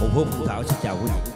Hùng Hôn Phương Thảo xin chào quý vị.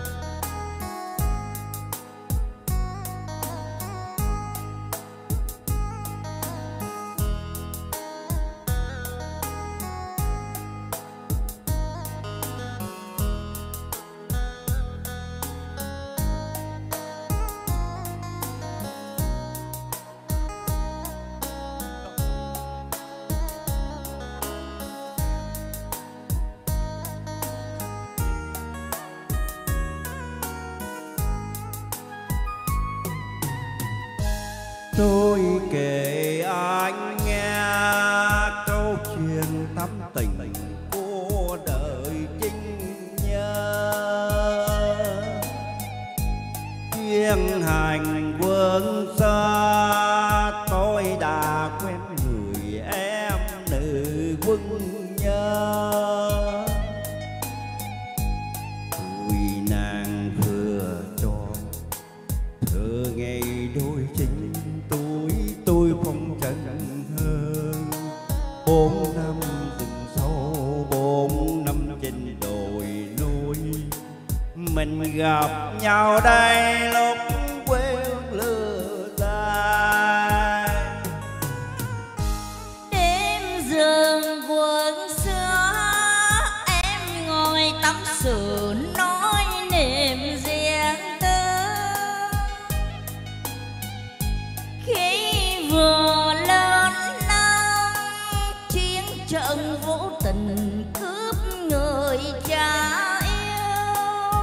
Tôi kể anh nghe câu chuyện thắm tình của đời chinh nhân, chuyên hành quân xa tôi đã quen người em nữ quân nhân. Tuổi nàng vừa tròn thơ ngày đôi chính, tôi phong trần hơn 4 năm rừng sâu, 4 năm trên đồi núi. Mình gặp nhau đây lúc quê hương lửa dài. Đêm rừng quần xưa em ngồi tắm sự nói niềm riêng tư. Khi vừa lên năm chiến trận vô tình cướp người cha yêu,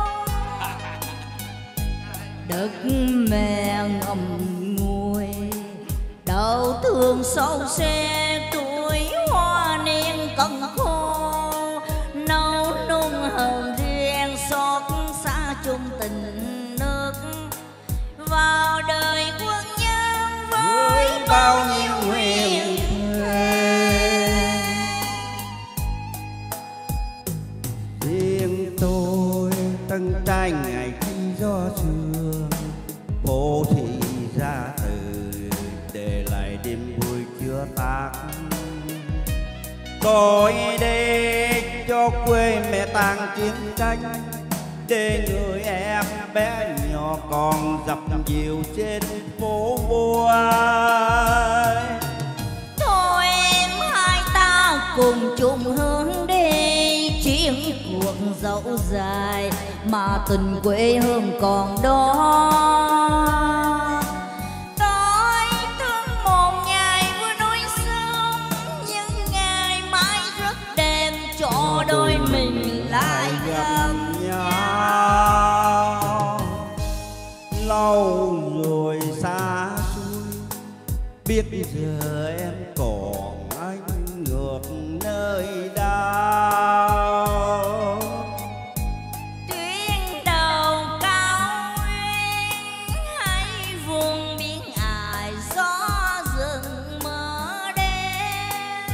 đất mẹ ngậm ngùi đau thương sâu xe tuổi hoa niên cần khô, nấu nung hờn riêng xót xa chung tình nước vào đời quân nhân với bao nhiêu huyền thề. Riêng tôi tân trai ngày khi gió sương, phố thị ra từ để lại đêm vui chưa tắt. Tôi đi cho quê mẹ tang chiến tranh, để người em bé nhỏ còn dập dìu trên phố vui. Thôi em hai ta cùng chung hướng đi, chiến cuộc dẫu dài mà tình quê hương còn đó. Tôi thương một ngày vui núi sông, nhưng ngày mai rất đêm cho đôi mình lại gặp nhau. Lâu rồi xa xôi, biết giờ em còn anh ngược nơi đâu. Tuyến đầu cao nguyên hay vùng biển ải gió rừng mơ đêm,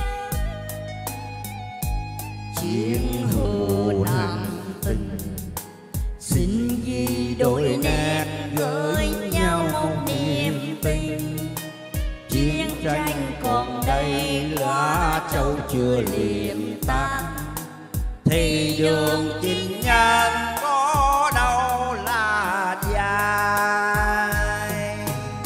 chiến hữu nặng tình xin ghi đôi nét gửi nhau một niềm tin. Chiến tranh còn đây lá châu chưa liệm tắt, thì đường chinh nhân có đâu là dài.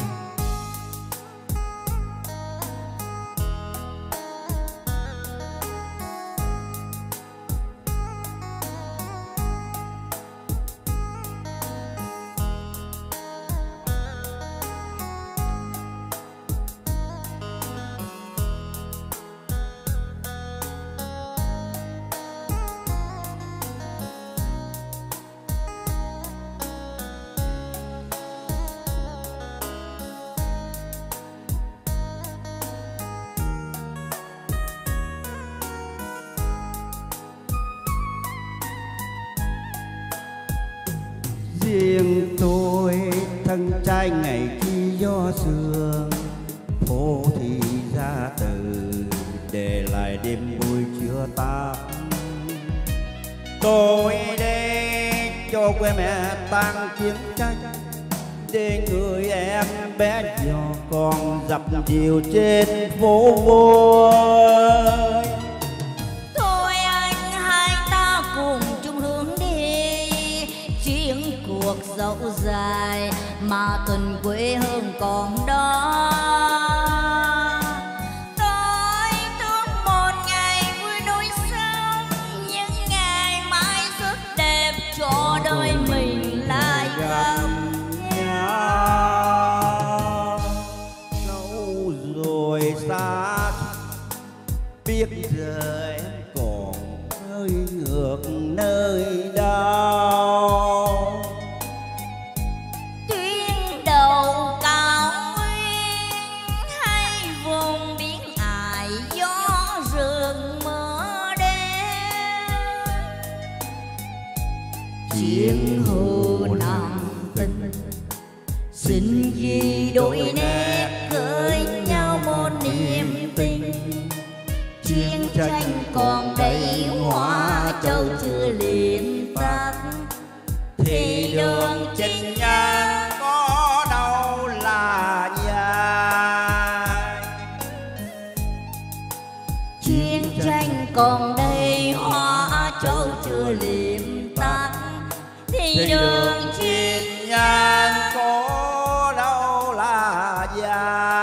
Riêng tôi thân trai ngày khi gió sương, phố thị ra từ để lại đêm vui chưa tắt. Tôi đi cho quê mẹ tang chiến tranh, để người em bé nhỏ còn dập dìu trên phố vui. thôi anh hai ta cùng chung hướng dài mà tình quê hương còn đó. Tôi thương một ngày vui núi sông, những ngày mai rất đẹp cho đôi mình lại gặp nhau. Lâu rồi xa biết giờ em còn hơi ngược nơi đâu. Tuyến đầu cao nguyên hay vùng biển ải gió rừng mưa đêm, chiến hữu nặng tình xin ghi đôi nét gửi nhau một niềm tình. Chiến tranh còn đây Hóa Châu chưa liền tắt, thì đường chinh nhân có đâu là dài. chiến tranh còn đây Hóa Châu chưa liền tắt, thì đường chinh nhân có đâu là dài.